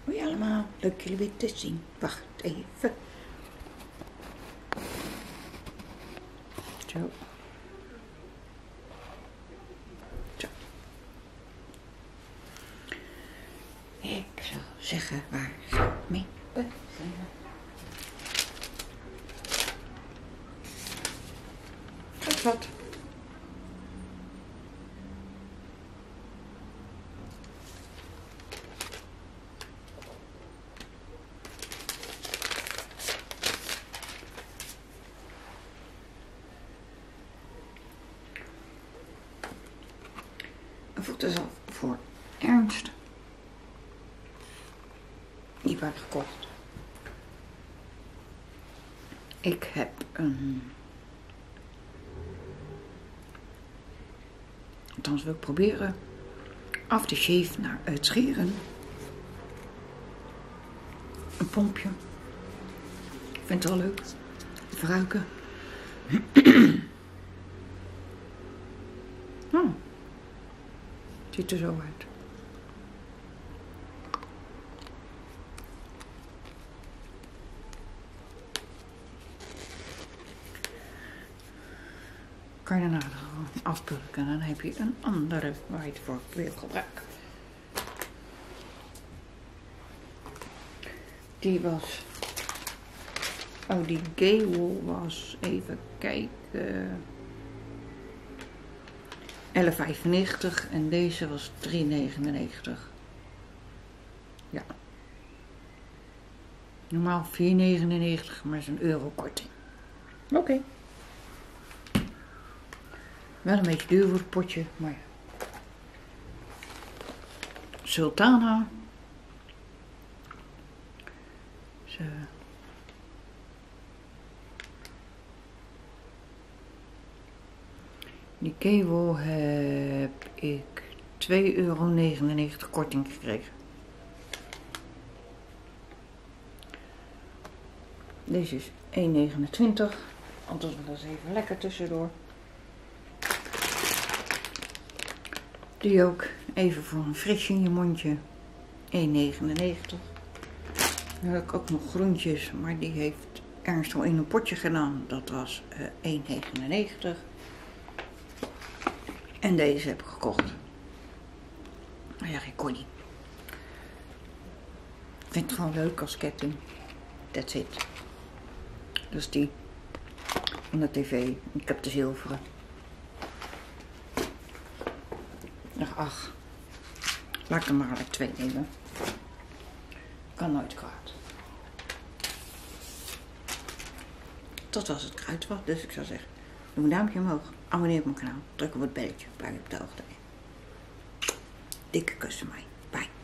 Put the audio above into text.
Hoi allemaal, leuk jullie weer te zien. Wacht even. Zo. Zo. Ik zal zeggen waar ze mee beginnen. Gaat wat. Voelt dus al voor Ernst. Die heb ik gekocht. Ik heb een... Althans wil ik proberen aftershave naar het scheren. Een pompje. Ik vind het wel leuk. Verbruiken. Oh. Ziet er zo uit. Kan je daarna gewoon afpulken en dan heb je een andere waar je het voor wil gebruiken. Die was... Oh, die Gaywall was... Even kijken... 11,95 en deze was 3,99. Ja. Normaal 4,99, maar is een euro korting. Oké. Wel een beetje duur voor het potje, maar ja. Sultana. Zo. Die Gaywall heb ik 2,99 € korting gekregen. Deze is 1,29. Anders wel eens even lekker tussendoor. Die ook even voor een frisje in je mondje. 1,99. Dan heb ik ook nog groentjes, maar die heeft Ernst al in een potje gedaan. Dat was 1,99. En deze heb ik gekocht. Nou ja, geen Connie. Ik vind het gewoon leuk als ketting. That's it. Dus die van de tv. Ik heb de zilveren. Ach, laat ik er maar 2 nemen. Kan nooit kwaad. Dat was het kruidvat, dus ik zou zeggen, doe een duimpje omhoog, abonneer op mijn kanaal, druk op het belletje, blijf op de hoogte. Dikke kus van mij. Bye.